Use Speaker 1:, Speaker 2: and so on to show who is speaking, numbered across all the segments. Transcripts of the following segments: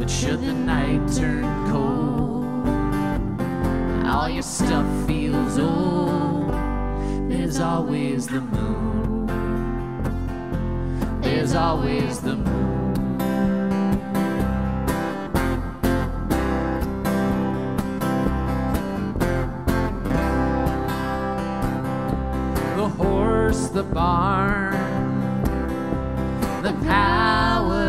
Speaker 1: But should the night turn cold, all your stuff feels old, there's always the moon. There's always the moon. The horse, the barn, the power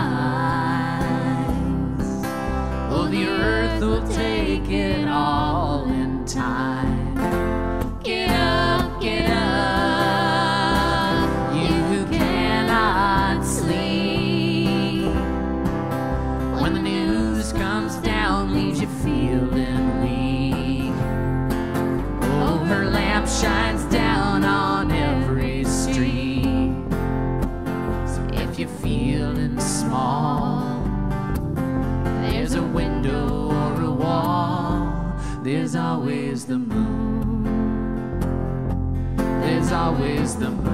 Speaker 1: lines, oh, the earth will take it all in time. Get up, get up, you who cannot sleep. When the news comes down, leaves you feeling weak. Oh, her lamp shines down on every street. So if you're feeling small, there's a window or a wall, there's always the moon. There's always the moon.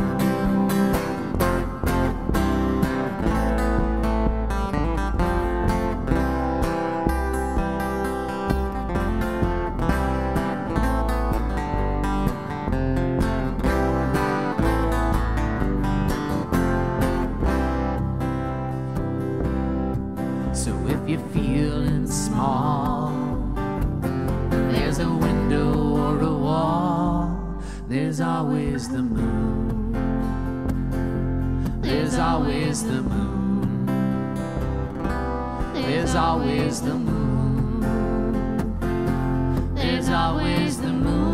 Speaker 1: So if you're feeling small, there's a window or a wall, there's always the moon. There's always the moon. There's always the moon. There's always the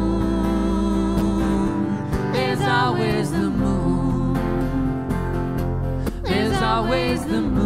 Speaker 1: moon. There's always the moon. There's always the moon.